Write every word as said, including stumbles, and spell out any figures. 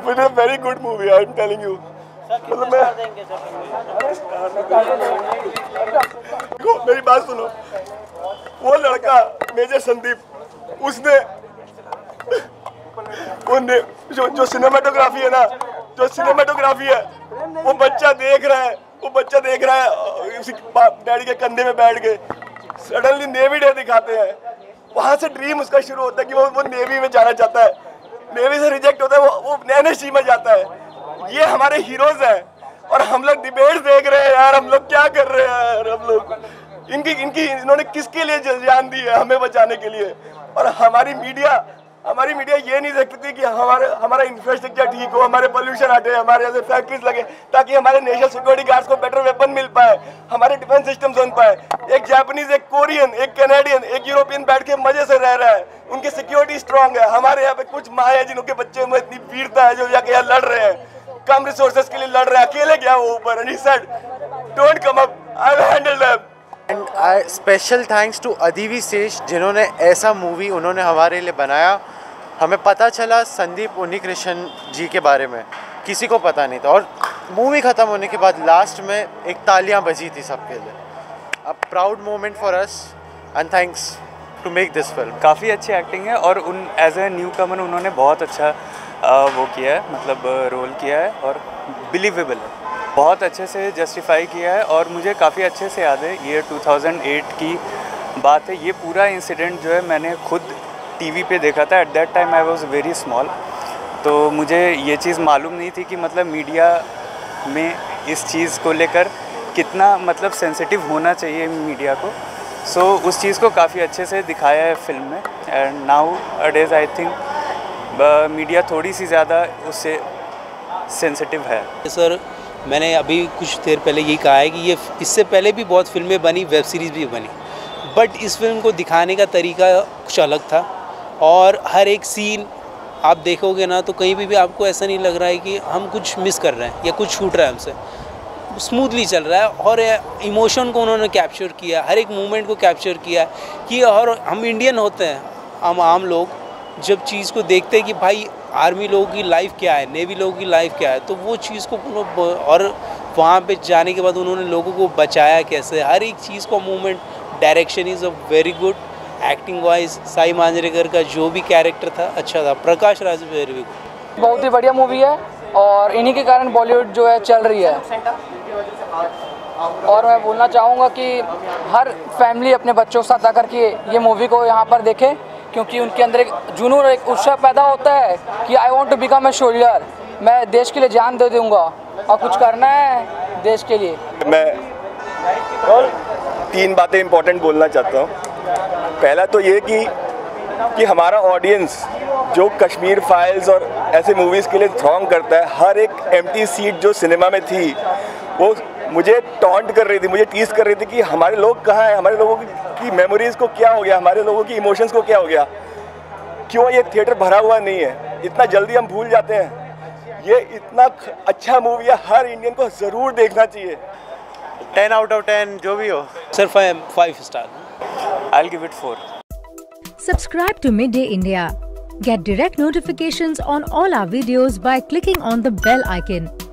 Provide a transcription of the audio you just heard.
It is very good movie, I am telling you. मतलब मैं देखो मेरी बात सुनो, वो लड़का मेजर संदीप, उसने उनने जो जो सिनेमेटोग्राफी है ना, जो सिनेमेटोग्राफी है, वो बच्चा देख रहा है, वो बच्चा देख रहा है उसी डैडी के कंधे में बैठ के, सडनली नेवी डे दिखाते हैं, वहाँ से ड्रीम उसका शुरू होता है कि वो वो नेवी में जाना चाहता है, नेवी से रिजेक्ट होता है, वो वो एनएसजी में जाता है। ये हमारे हीरोज हैं और हम लोग डिबेट देख रहे हैं यार, हम लोग क्या कर रहे हैं यार, हम लोग इनकी इनकी इन्होंने किसके लिए जान दी है, हमें बचाने के लिए। और हमारी मीडिया हमारी मीडिया ये नहीं देखती कि हमारे हमारा इंफ्रास्ट्रक्चर ठीक हो, हमारे पोल्यूशन हटे, हमारे ऐसे फैक्ट्रीज लगे, ताकि हमारे नेशनल सिक्योरिटी गार्ड्स को बेटर वेपन मिल पाए, हमारे डिफेंस सिस्टम बन पाए। एक जापानीज, एक कोरियन, एक कैनेडियन, एक यूरोपियन बैठ के मजे से रह रहा है, उनकी सिक्योरिटी स्ट्रांग है। हमारे यहाँ पे कुछ माँ है जिनके बच्चे में इतनी वीरता है, जो जाके यहाँ लड़ रहे हैं, कम रिसोर्सेज के लिए लड़ रहे हैं, अकेले गया वो ऊपर, and he said don't come up, I will handle them. And I special thanks to Aditi Shesh, जिन्होंने ऐसा मूवी उन्होंने हमारे लिए बनाया। हमें पता चला संदीप उन्नीकृष्णन जी के बारे में, किसी को पता नहीं था, और मूवी ख़त्म होने के बाद लास्ट में एक तालियां बजी थी सबके लिए। A proud moment for us and thanks to make this film. काफ़ी अच्छी एक्टिंग है और उन एज ए न्यू कमर उन्होंने बहुत अच्छा आ, वो किया है, मतलब रोल किया है और बिलीवेबल है, बहुत अच्छे से जस्टिफाई किया है। और मुझे काफ़ी अच्छे से याद है, ये टू थाउजेंड एट की बात है, ये पूरा इंसिडेंट जो है मैंने खुद टीवी पे देखा था। At that time I was very small, तो मुझे ये चीज़ मालूम नहीं थी कि मतलब मीडिया में इस चीज़ को लेकर कितना मतलब सेंसिटिव होना चाहिए मीडिया को। सो so, उस चीज़ को काफ़ी अच्छे से दिखाया है फिल्म में। एंड नाउ अडेज आई थिंक मीडिया थोड़ी सी ज़्यादा उससे सेंसिटिव है। सर मैंने अभी कुछ देर पहले यही कहा है कि ये इससे पहले भी बहुत फिल्में बनी, वेब सीरीज़ भी बनी, बट इस फिल्म को दिखाने का तरीका कुछ अलग था। और हर एक सीन आप देखोगे ना तो कहीं भी, भी आपको ऐसा नहीं लग रहा है कि हम कुछ मिस कर रहे हैं या कुछ छूट रहा है हमसे, स्मूथली चल रहा है। और इमोशन को उन्होंने कैप्चर किया, हर एक मोमेंट को कैप्चर किया कि, और हम इंडियन होते हैं, हम आम लोग जब चीज़ को देखते हैं कि भाई आर्मी लोगों की लाइफ क्या है, नेवी लोगों की लाइफ क्या है, तो वो चीज़ को, और वहाँ पे जाने के बाद उन्होंने लोगों को बचाया कैसे, हर एक चीज़ को movement, direction is a very good. Acting wise Sai Manjrekar का जो भी कैरेक्टर था अच्छा था, प्रकाश राज वेरी गुड। बहुत ही बढ़िया मूवी है और इन्हीं के कारण बॉलीवुड जो है चल रही है। और मैं बोलना चाहूँगा कि हर फैमिली अपने बच्चों के साथ आकर के ये मूवी को यहाँ पर देखे, क्योंकि उनके अंदर एक जुनून, एक उत्साह पैदा होता है कि I want to become a soldier, मैं देश के लिए जान दे दूँगा और कुछ करना है देश के लिए। मैं और तीन बातें इंपॉर्टेंट बोलना चाहता हूँ। पहला तो ये कि कि हमारा ऑडियंस जो कश्मीर फाइल्स और ऐसे मूवीज़ के लिए थ्रॉन्ग करता है, हर एक एम्प्टी सीट जो सिनेमा में थी वो मुझे टॉन्ट कर रही थी, मुझे टीज कर रही थी कि हमारे लोग कहाँ हैं, हमारे लोगों की मेमोरीज़ को क्या हो गया, हमारे लोगों की इमोशंस को क्या हो गया, क्यों ये थिएटर भरा हुआ नहीं है, इतना जल्दी हम भूल जाते हैं। ये इतना अच्छा मूवी है, हर इंडियन को ज़रूर देखना चाहिए। टेन आउट ऑफ टेन जो भी हो sir, five five star. I'll give it four. Subscribe to Midday India. Get direct notifications on all our videos by clicking on the bell icon.